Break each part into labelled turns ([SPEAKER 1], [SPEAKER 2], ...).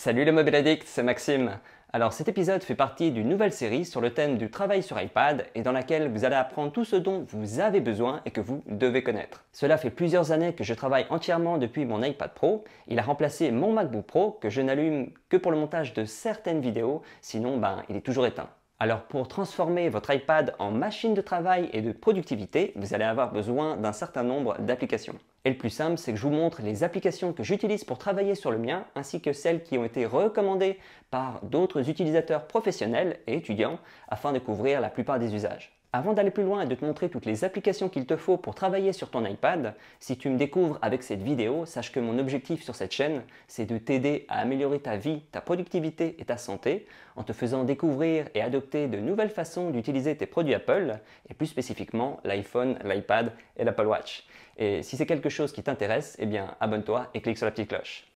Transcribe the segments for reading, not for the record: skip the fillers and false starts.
[SPEAKER 1] Salut les Mobile Addicts, c'est Maxime. Alors cet épisode fait partie d'une nouvelle série sur le thème du travail sur iPad et dans laquelle vous allez apprendre tout ce dont vous avez besoin et que vous devez connaître. Cela fait plusieurs années que je travaille entièrement depuis mon iPad Pro. Il a remplacé mon MacBook Pro que je n'allume que pour le montage de certaines vidéos, sinon il est toujours éteint. Alors pour transformer votre iPad en machine de travail et de productivité, vous allez avoir besoin d'un certain nombre d'applications. Et le plus simple, c'est que je vous montre les applications que j'utilise pour travailler sur le mien, ainsi que celles qui ont été recommandées par d'autres utilisateurs professionnels et étudiants, afin de couvrir la plupart des usages. Avant d'aller plus loin et de te montrer toutes les applications qu'il te faut pour travailler sur ton iPad, si tu me découvres avec cette vidéo, sache que mon objectif sur cette chaîne, c'est de t'aider à améliorer ta vie, ta productivité et ta santé, en te faisant découvrir et adopter de nouvelles façons d'utiliser tes produits Apple, et plus spécifiquement l'iPhone, l'iPad et l'Apple Watch. Et si c'est quelque chose qui t'intéresse, eh bien abonne-toi et clique sur la petite cloche.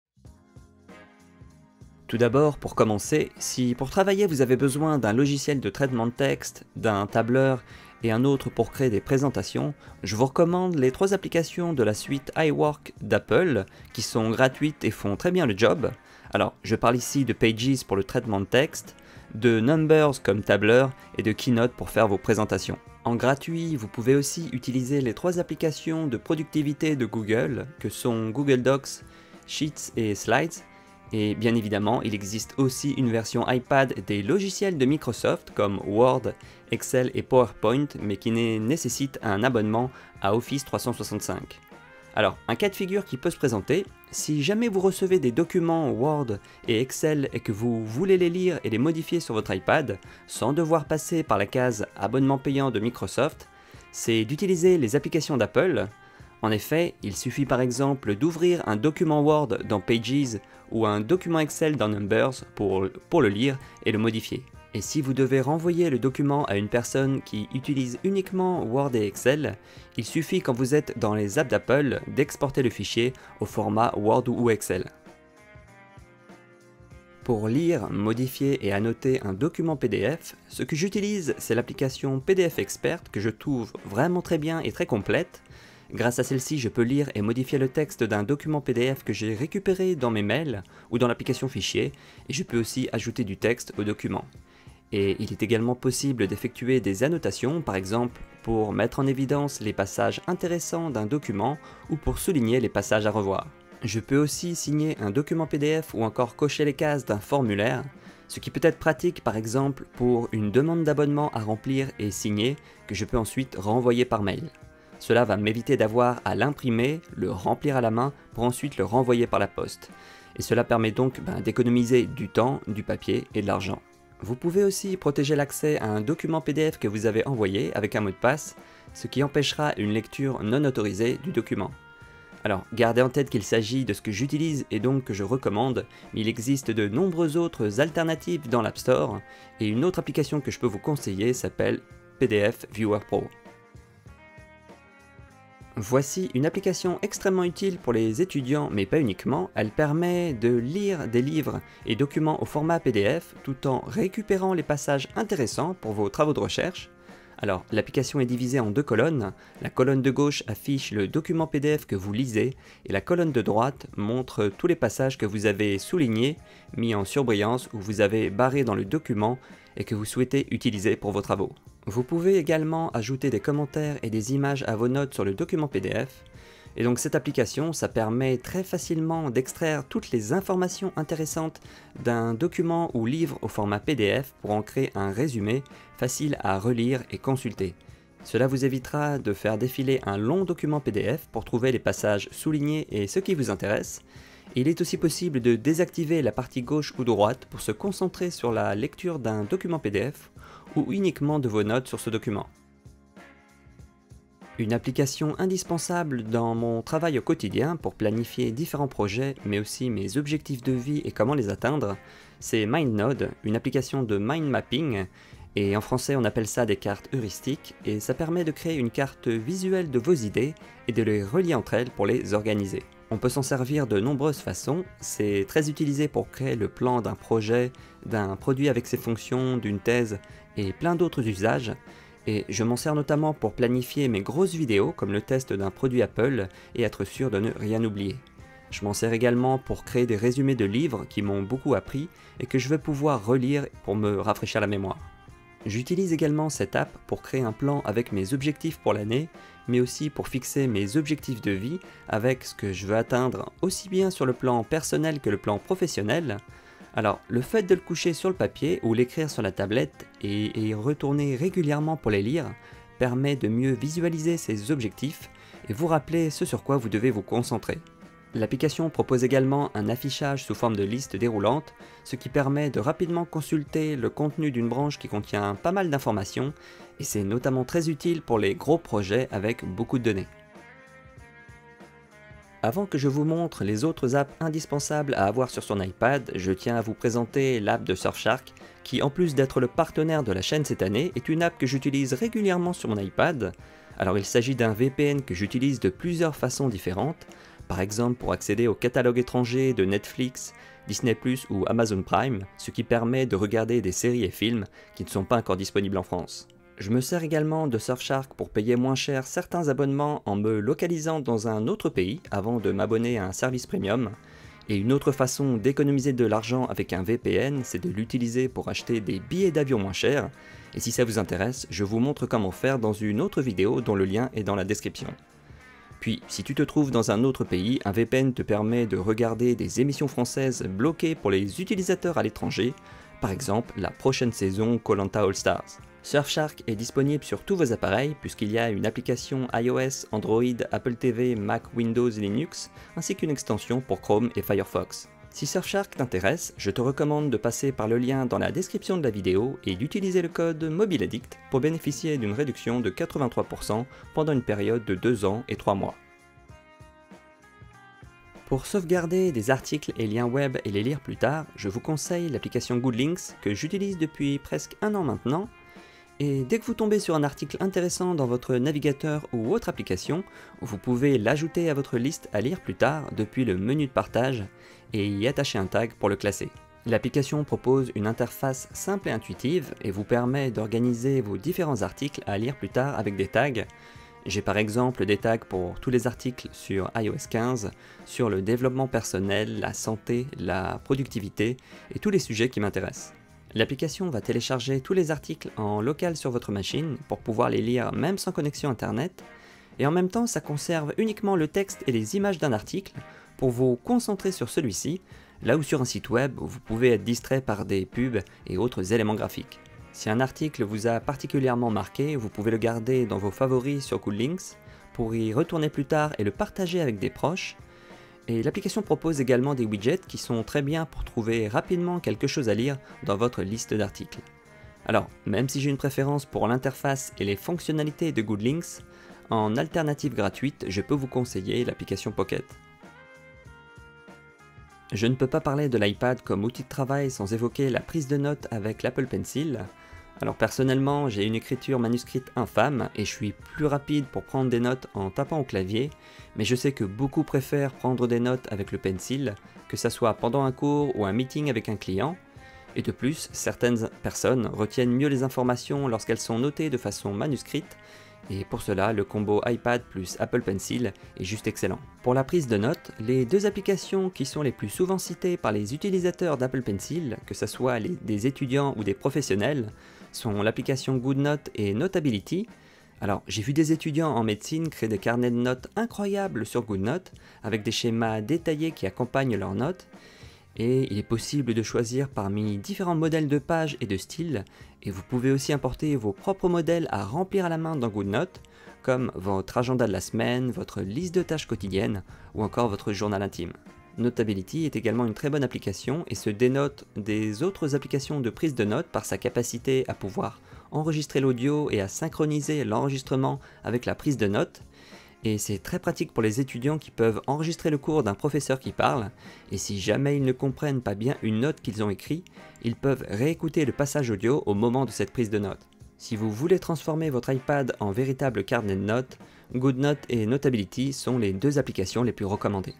[SPEAKER 1] Tout d'abord, pour commencer, si pour travailler vous avez besoin d'un logiciel de traitement de texte, d'un tableur et un autre pour créer des présentations, je vous recommande les 3 applications de la suite iWork d'Apple qui sont gratuites et font très bien le job. Alors, je parle ici de Pages pour le traitement de texte, de Numbers comme tableur et de Keynote pour faire vos présentations. En gratuit, vous pouvez aussi utiliser les 3 applications de productivité de Google que sont Google Docs, Sheets et Slides. Et bien évidemment, il existe aussi une version iPad des logiciels de Microsoft comme Word, Excel et PowerPoint, mais qui nécessite un abonnement à Office 365. Alors, un cas de figure qui peut se présenter, si jamais vous recevez des documents Word et Excel et que vous voulez les lire et les modifier sur votre iPad, sans devoir passer par la case abonnement payant de Microsoft, c'est d'utiliser les applications d'Apple. En effet, il suffit par exemple d'ouvrir un document Word dans Pages ou un document Excel dans Numbers pour le lire et le modifier. Et si vous devez renvoyer le document à une personne qui utilise uniquement Word et Excel, il suffit quand vous êtes dans les apps d'Apple d'exporter le fichier au format Word ou Excel. Pour lire, modifier et annoter un document PDF, ce que j'utilise c'est l'application PDF Expert que je trouve vraiment très bien et très complète. Grâce à celle-ci, je peux lire et modifier le texte d'un document PDF que j'ai récupéré dans mes mails ou dans l'application Fichier, et je peux aussi ajouter du texte au document. Et il est également possible d'effectuer des annotations, par exemple pour mettre en évidence les passages intéressants d'un document ou pour souligner les passages à revoir. Je peux aussi signer un document PDF ou encore cocher les cases d'un formulaire, ce qui peut être pratique par exemple pour une demande d'abonnement à remplir et signer que je peux ensuite renvoyer par mail. Cela va m'éviter d'avoir à l'imprimer, le remplir à la main pour ensuite le renvoyer par la poste. Et cela permet donc d'économiser du temps, du papier et de l'argent. Vous pouvez aussi protéger l'accès à un document PDF que vous avez envoyé avec un mot de passe, ce qui empêchera une lecture non autorisée du document. Alors, gardez en tête qu'il s'agit de ce que j'utilise et donc que je recommande, mais il existe de nombreuses autres alternatives dans l'App Store, et une autre application que je peux vous conseiller s'appelle PDF Viewer Pro. Voici une application extrêmement utile pour les étudiants, mais pas uniquement. Elle permet de lire des livres et documents au format PDF tout en récupérant les passages intéressants pour vos travaux de recherche. Alors, l'application est divisée en 2 colonnes. La colonne de gauche affiche le document PDF que vous lisez et la colonne de droite montre tous les passages que vous avez soulignés, mis en surbrillance ou vous avez barré dans le document et que vous souhaitez utiliser pour vos travaux. Vous pouvez également ajouter des commentaires et des images à vos notes sur le document PDF. Et donc cette application, ça permet très facilement d'extraire toutes les informations intéressantes d'un document ou livre au format PDF pour en créer un résumé facile à relire et consulter. Cela vous évitera de faire défiler un long document PDF pour trouver les passages soulignés et ceux qui vous intéressent. Il est aussi possible de désactiver la partie gauche ou droite pour se concentrer sur la lecture d'un document PDF ou uniquement de vos notes sur ce document. Une application indispensable dans mon travail au quotidien pour planifier différents projets, mais aussi mes objectifs de vie et comment les atteindre, c'est MindNode, une application de mind mapping, et en français on appelle ça des cartes heuristiques, et ça permet de créer une carte visuelle de vos idées et de les relier entre elles pour les organiser. On peut s'en servir de nombreuses façons, c'est très utilisé pour créer le plan d'un projet, d'un produit avec ses fonctions, d'une thèse et plein d'autres usages, et je m'en sers notamment pour planifier mes grosses vidéos comme le test d'un produit Apple et être sûr de ne rien oublier. Je m'en sers également pour créer des résumés de livres qui m'ont beaucoup appris et que je vais pouvoir relire pour me rafraîchir la mémoire. J'utilise également cette app pour créer un plan avec mes objectifs pour l'année, mais aussi pour fixer mes objectifs de vie avec ce que je veux atteindre aussi bien sur le plan personnel que le plan professionnel. Alors, le fait de le coucher sur le papier ou l'écrire sur la tablette et y retourner régulièrement pour les lire permet de mieux visualiser ces objectifs et vous rappeler ce sur quoi vous devez vous concentrer. L'application propose également un affichage sous forme de liste déroulante, ce qui permet de rapidement consulter le contenu d'une branche qui contient pas mal d'informations, et c'est notamment très utile pour les gros projets avec beaucoup de données. Avant que je vous montre les autres apps indispensables à avoir sur son iPad, je tiens à vous présenter l'app de Surfshark, qui en plus d'être le partenaire de la chaîne cette année, est une app que j'utilise régulièrement sur mon iPad. Alors il s'agit d'un VPN que j'utilise de plusieurs façons différentes, par exemple pour accéder au catalogue étranger de Netflix, Disney+, ou Amazon Prime, ce qui permet de regarder des séries et films qui ne sont pas encore disponibles en France. Je me sers également de Surfshark pour payer moins cher certains abonnements en me localisant dans un autre pays avant de m'abonner à un service premium. Et une autre façon d'économiser de l'argent avec un VPN, c'est de l'utiliser pour acheter des billets d'avion moins chers. Et si ça vous intéresse, je vous montre comment faire dans une autre vidéo dont le lien est dans la description. Puis, si tu te trouves dans un autre pays, un VPN te permet de regarder des émissions françaises bloquées pour les utilisateurs à l'étranger, par exemple la prochaine saison Koh-Lanta All Stars. Surfshark est disponible sur tous vos appareils puisqu'il y a une application iOS, Android, Apple TV, Mac, Windows et Linux, ainsi qu'une extension pour Chrome et Firefox. Si Surfshark t'intéresse, je te recommande de passer par le lien dans la description de la vidéo et d'utiliser le code MobileAddict pour bénéficier d'une réduction de 83% pendant une période de 2 ans et 3 mois. Pour sauvegarder des articles et liens web et les lire plus tard, je vous conseille l'application Goodlinks que j'utilise depuis presque 1 an maintenant. Et dès que vous tombez sur un article intéressant dans votre navigateur ou autre application, vous pouvez l'ajouter à votre liste à lire plus tard depuis le menu de partage et y attacher un tag pour le classer. L'application propose une interface simple et intuitive et vous permet d'organiser vos différents articles à lire plus tard avec des tags. J'ai par exemple des tags pour tous les articles sur iOS 15, sur le développement personnel, la santé, la productivité et tous les sujets qui m'intéressent. L'application va télécharger tous les articles en local sur votre machine pour pouvoir les lire même sans connexion internet, et en même temps ça conserve uniquement le texte et les images d'un article pour vous concentrer sur celui-ci, là où sur un site web vous pouvez être distrait par des pubs et autres éléments graphiques. Si un article vous a particulièrement marqué, vous pouvez le garder dans vos favoris sur Goodlinks pour y retourner plus tard et le partager avec des proches. Et l'application propose également des widgets qui sont très bien pour trouver rapidement quelque chose à lire dans votre liste d'articles. Alors, même si j'ai une préférence pour l'interface et les fonctionnalités de Goodlinks, en alternative gratuite, je peux vous conseiller l'application Pocket. Je ne peux pas parler de l'iPad comme outil de travail sans évoquer la prise de notes avec l'Apple Pencil. Alors personnellement, j'ai une écriture manuscrite infâme et je suis plus rapide pour prendre des notes en tapant au clavier, mais je sais que beaucoup préfèrent prendre des notes avec le pencil, que ça soit pendant un cours ou un meeting avec un client. Et de plus, certaines personnes retiennent mieux les informations lorsqu'elles sont notées de façon manuscrite, et pour cela, le combo iPad plus Apple Pencil est juste excellent. Pour la prise de notes, les deux applications qui sont les plus souvent citées par les utilisateurs d'Apple Pencil, que ce soit des étudiants ou des professionnels, sont l'application GoodNote et Notability. Alors, j'ai vu des étudiants en médecine créer des carnets de notes incroyables sur GoodNote, avec des schémas détaillés qui accompagnent leurs notes, et il est possible de choisir parmi différents modèles de pages et de styles, et vous pouvez aussi importer vos propres modèles à remplir à la main dans GoodNote, comme votre agenda de la semaine, votre liste de tâches quotidiennes, ou encore votre journal intime. Notability est également une très bonne application et se dénote des autres applications de prise de notes par sa capacité à pouvoir enregistrer l'audio et à synchroniser l'enregistrement avec la prise de notes. Et c'est très pratique pour les étudiants qui peuvent enregistrer le cours d'un professeur qui parle, et si jamais ils ne comprennent pas bien une note qu'ils ont écrite, ils peuvent réécouter le passage audio au moment de cette prise de notes. Si vous voulez transformer votre iPad en véritable carnet de notes, GoodNote et Notability sont les deux applications les plus recommandées.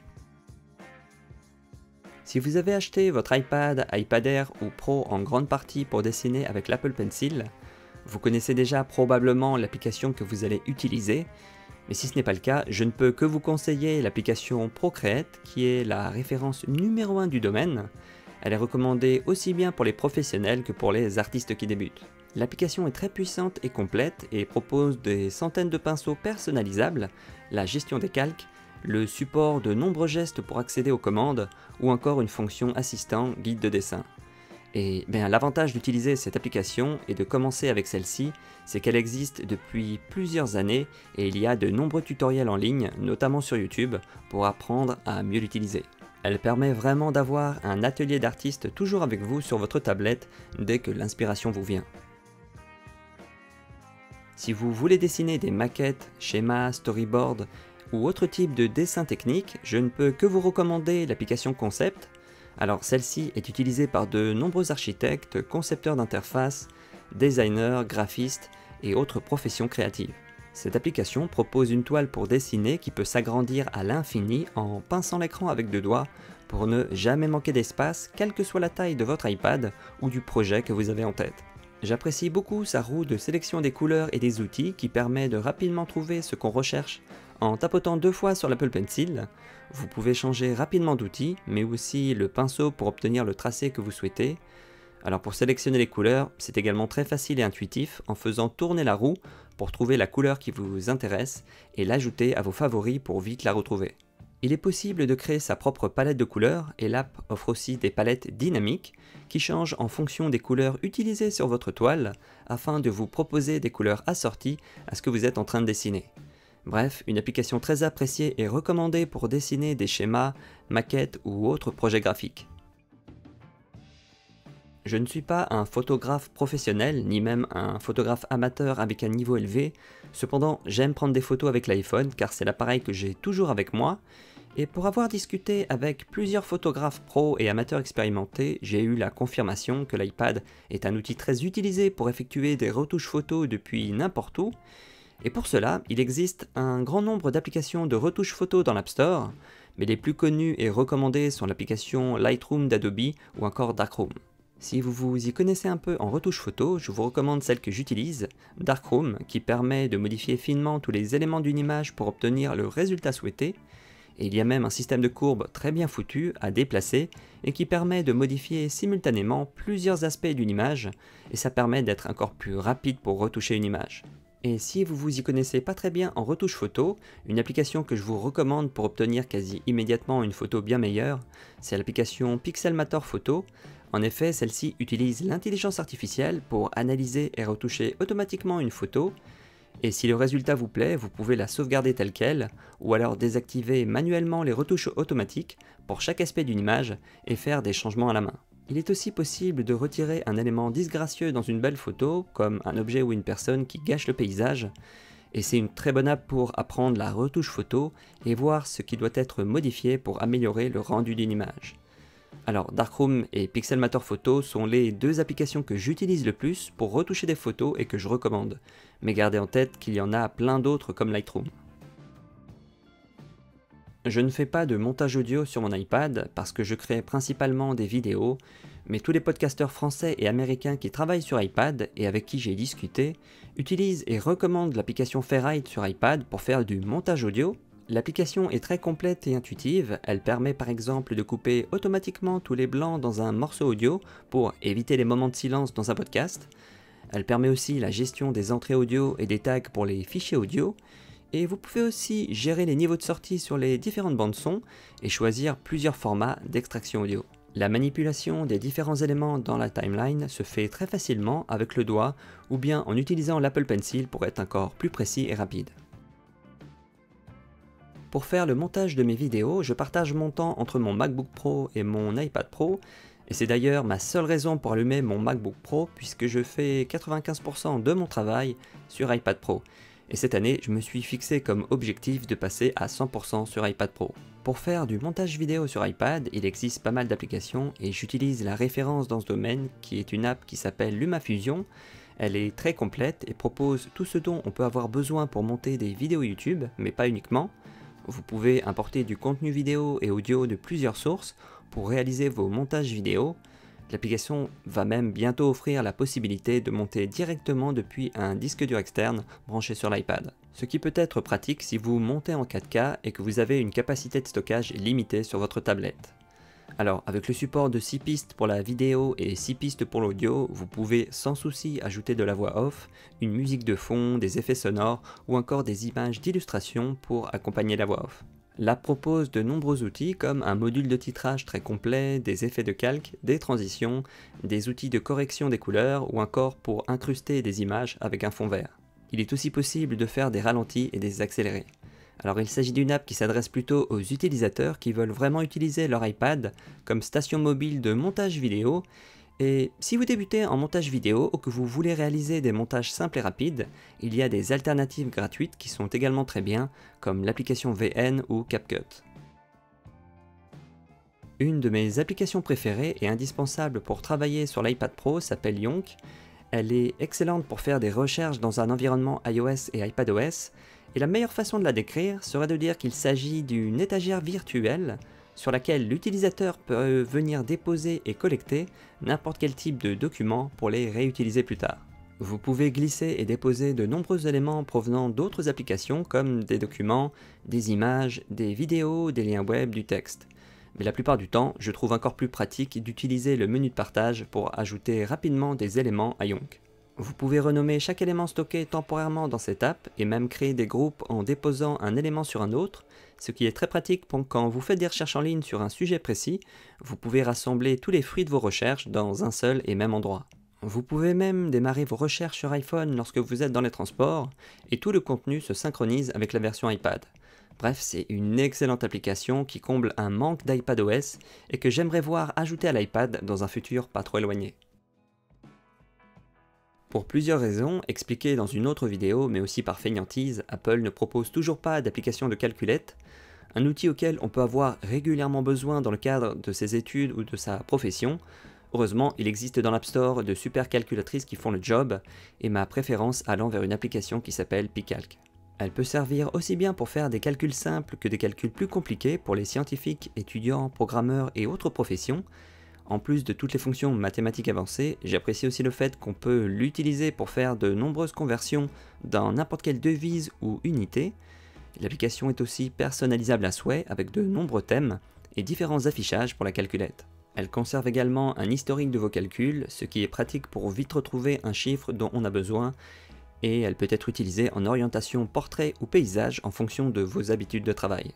[SPEAKER 1] Si vous avez acheté votre iPad, iPad Air ou Pro en grande partie pour dessiner avec l'Apple Pencil, vous connaissez déjà probablement l'application que vous allez utiliser, Mais si ce n'est pas le cas, je ne peux que vous conseiller l'application Procreate, qui est la référence numéro 1 du domaine. Elle est recommandée aussi bien pour les professionnels que pour les artistes qui débutent. L'application est très puissante et complète et propose des centaines de pinceaux personnalisables, la gestion des calques, le support de nombreux gestes pour accéder aux commandes ou encore une fonction assistant guide de dessin. Et bien, l'avantage d'utiliser cette application et de commencer avec celle-ci, c'est qu'elle existe depuis plusieurs années et il y a de nombreux tutoriels en ligne, notamment sur YouTube, pour apprendre à mieux l'utiliser. Elle permet vraiment d'avoir un atelier d'artiste toujours avec vous sur votre tablette dès que l'inspiration vous vient. Si vous voulez dessiner des maquettes, schémas, storyboards ou autre type de dessin technique, je ne peux que vous recommander l'application Concept. Alors celle-ci est utilisée par de nombreux architectes, concepteurs d'interfaces, designers, graphistes et autres professions créatives. Cette application propose une toile pour dessiner qui peut s'agrandir à l'infini en pinçant l'écran avec deux doigts pour ne jamais manquer d'espace, quelle que soit la taille de votre iPad ou du projet que vous avez en tête. J'apprécie beaucoup sa roue de sélection des couleurs et des outils qui permet de rapidement trouver ce qu'on recherche en tapotant 2 fois sur l'Apple Pencil. Vous pouvez changer rapidement d'outil, mais aussi le pinceau pour obtenir le tracé que vous souhaitez. Alors pour sélectionner les couleurs, c'est également très facile et intuitif en faisant tourner la roue pour trouver la couleur qui vous intéresse et l'ajouter à vos favoris pour vite la retrouver. Il est possible de créer sa propre palette de couleurs et l'app offre aussi des palettes dynamiques qui changent en fonction des couleurs utilisées sur votre toile afin de vous proposer des couleurs assorties à ce que vous êtes en train de dessiner. Bref, une application très appréciée et recommandée pour dessiner des schémas, maquettes ou autres projets graphiques. Je ne suis pas un photographe professionnel, ni même un photographe amateur avec un niveau élevé, cependant j'aime prendre des photos avec l'iPhone car c'est l'appareil que j'ai toujours avec moi, et pour avoir discuté avec plusieurs photographes pros et amateurs expérimentés, j'ai eu la confirmation que l'iPad est un outil très utilisé pour effectuer des retouches photos depuis n'importe où, et pour cela, il existe un grand nombre d'applications de retouches photos dans l'App Store, mais les plus connues et recommandées sont l'application Lightroom d'Adobe ou encore Darkroom. Si vous vous y connaissez un peu en retouche photo, je vous recommande celle que j'utilise, Darkroom, qui permet de modifier finement tous les éléments d'une image pour obtenir le résultat souhaité, et il y a même un système de courbes très bien foutu à déplacer et qui permet de modifier simultanément plusieurs aspects d'une image, et ça permet d'être encore plus rapide pour retoucher une image. Et si vous vous y connaissez pas très bien en retouche photo, une application que je vous recommande pour obtenir quasi immédiatement une photo bien meilleure, c'est l'application Pixelmator Photo. En effet, celle-ci utilise l'intelligence artificielle pour analyser et retoucher automatiquement une photo, et si le résultat vous plaît, vous pouvez la sauvegarder telle quelle, ou alors désactiver manuellement les retouches automatiques pour chaque aspect d'une image et faire des changements à la main. Il est aussi possible de retirer un élément disgracieux dans une belle photo, comme un objet ou une personne qui gâche le paysage, et c'est une très bonne app pour apprendre la retouche photo et voir ce qui doit être modifié pour améliorer le rendu d'une image. Alors Darkroom et Pixelmator Photo sont les deux applications que j'utilise le plus pour retoucher des photos et que je recommande, mais gardez en tête qu'il y en a plein d'autres comme Lightroom. Je ne fais pas de montage audio sur mon iPad parce que je crée principalement des vidéos, mais tous les podcasteurs français et américains qui travaillent sur iPad et avec qui j'ai discuté utilisent et recommandent l'application Ferrite sur iPad pour faire du montage audio. L'application est très complète et intuitive, elle permet par exemple de couper automatiquement tous les blancs dans un morceau audio pour éviter les moments de silence dans un podcast. Elle permet aussi la gestion des entrées audio et des tags pour les fichiers audio. Et vous pouvez aussi gérer les niveaux de sortie sur les différentes bandes son et choisir plusieurs formats d'extraction audio. La manipulation des différents éléments dans la timeline se fait très facilement avec le doigt ou bien en utilisant l'Apple Pencil pour être encore plus précis et rapide. Pour faire le montage de mes vidéos, je partage mon temps entre mon MacBook Pro et mon iPad Pro, et c'est d'ailleurs ma seule raison pour allumer mon MacBook Pro puisque je fais 95% de mon travail sur iPad Pro. Et cette année, je me suis fixé comme objectif de passer à 100% sur iPad Pro. Pour faire du montage vidéo sur iPad, il existe pas mal d'applications et j'utilise la référence dans ce domaine qui est une app qui s'appelle LumaFusion. Elle est très complète et propose tout ce dont on peut avoir besoin pour monter des vidéos YouTube, mais pas uniquement. Vous pouvez importer du contenu vidéo et audio de plusieurs sources pour réaliser vos montages vidéo. L'application va même bientôt offrir la possibilité de monter directement depuis un disque dur externe branché sur l'iPad. Ce qui peut être pratique si vous montez en 4K et que vous avez une capacité de stockage limitée sur votre tablette. Alors, avec le support de 6 pistes pour la vidéo et 6 pistes pour l'audio, vous pouvez sans souci ajouter de la voix off, une musique de fond, des effets sonores ou encore des images d'illustration pour accompagner la voix off. L'app propose de nombreux outils comme un module de titrage très complet, des effets de calque, des transitions, des outils de correction des couleurs ou encore pour incruster des images avec un fond vert. Il est aussi possible de faire des ralentis et des accélérés. Alors il s'agit d'une app qui s'adresse plutôt aux utilisateurs qui veulent vraiment utiliser leur iPad comme station mobile de montage vidéo, et si vous débutez en montage vidéo ou que vous voulez réaliser des montages simples et rapides, il y a des alternatives gratuites qui sont également très bien, comme l'application VN ou CapCut. Une de mes applications préférées et indispensables pour travailler sur l'iPad Pro s'appelle Yonk. Elle est excellente pour faire des recherches dans un environnement iOS et iPadOS, et la meilleure façon de la décrire serait de dire qu'il s'agit d'une étagère virtuelle sur laquelle l'utilisateur peut venir déposer et collecter n'importe quel type de documents pour les réutiliser plus tard. Vous pouvez glisser et déposer de nombreux éléments provenant d'autres applications comme des documents, des images, des vidéos, des liens web, du texte. Mais la plupart du temps, je trouve encore plus pratique d'utiliser le menu de partage pour ajouter rapidement des éléments à Yonk. Vous pouvez renommer chaque élément stocké temporairement dans cette app et même créer des groupes en déposant un élément sur un autre, ce qui est très pratique pour quand vous faites des recherches en ligne sur un sujet précis, vous pouvez rassembler tous les fruits de vos recherches dans un seul et même endroit. Vous pouvez même démarrer vos recherches sur iPhone lorsque vous êtes dans les transports et tout le contenu se synchronise avec la version iPad. Bref, c'est une excellente application qui comble un manque d'iPadOS et que j'aimerais voir ajouter à l'iPad dans un futur pas trop éloigné. Pour plusieurs raisons, expliquées dans une autre vidéo, mais aussi par fainéantise, Apple ne propose toujours pas d'application de calculette, un outil auquel on peut avoir régulièrement besoin dans le cadre de ses études ou de sa profession. Heureusement, il existe dans l'App Store de super calculatrices qui font le job, et ma préférence allant vers une application qui s'appelle Picalc. Elle peut servir aussi bien pour faire des calculs simples que des calculs plus compliqués pour les scientifiques, étudiants, programmeurs et autres professions. En plus de toutes les fonctions mathématiques avancées, j'apprécie aussi le fait qu'on peut l'utiliser pour faire de nombreuses conversions dans n'importe quelle devise ou unité. L'application est aussi personnalisable à souhait avec de nombreux thèmes et différents affichages pour la calculette. Elle conserve également un historique de vos calculs, ce qui est pratique pour vite retrouver un chiffre dont on a besoin, et elle peut être utilisée en orientation portrait ou paysage en fonction de vos habitudes de travail.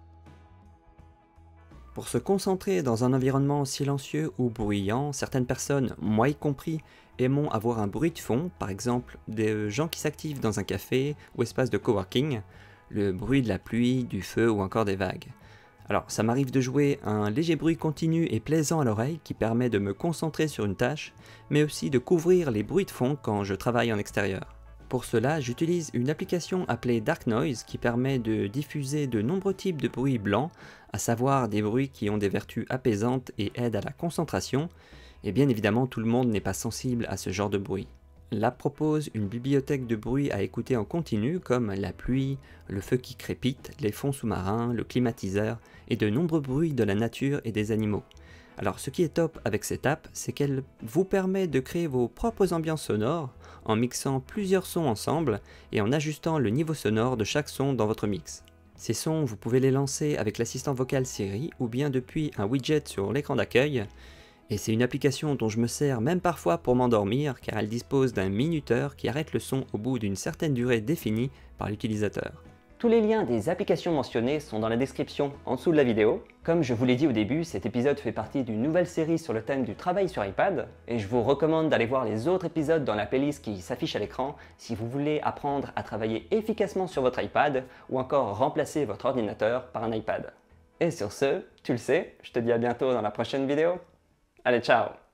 [SPEAKER 1] Pour se concentrer dans un environnement silencieux ou bruyant, certaines personnes, moi y compris, aimons avoir un bruit de fond, par exemple des gens qui s'activent dans un café ou espace de coworking, le bruit de la pluie, du feu ou encore des vagues. Alors ça m'arrive de jouer un léger bruit continu et plaisant à l'oreille qui permet de me concentrer sur une tâche, mais aussi de couvrir les bruits de fond quand je travaille en extérieur. Pour cela, j'utilise une application appelée Dark Noise qui permet de diffuser de nombreux types de bruits blancs, à savoir des bruits qui ont des vertus apaisantes et aident à la concentration, et bien évidemment tout le monde n'est pas sensible à ce genre de bruit. L'app propose une bibliothèque de bruits à écouter en continu comme la pluie, le feu qui crépite, les fonds sous-marins, le climatiseur et de nombreux bruits de la nature et des animaux. Alors ce qui est top avec cette app, c'est qu'elle vous permet de créer vos propres ambiances sonores en mixant plusieurs sons ensemble et en ajustant le niveau sonore de chaque son dans votre mix. Ces sons, vous pouvez les lancer avec l'assistant vocal Siri ou bien depuis un widget sur l'écran d'accueil. Et c'est une application dont je me sers même parfois pour m'endormir car elle dispose d'un minuteur qui arrête le son au bout d'une certaine durée définie par l'utilisateur. Tous les liens des applications mentionnées sont dans la description en dessous de la vidéo. Comme je vous l'ai dit au début, cet épisode fait partie d'une nouvelle série sur le thème du travail sur iPad et je vous recommande d'aller voir les autres épisodes dans la playlist qui s'affiche à l'écran si vous voulez apprendre à travailler efficacement sur votre iPad ou encore remplacer votre ordinateur par un iPad. Et sur ce, tu le sais, je te dis à bientôt dans la prochaine vidéo. Allez, ciao!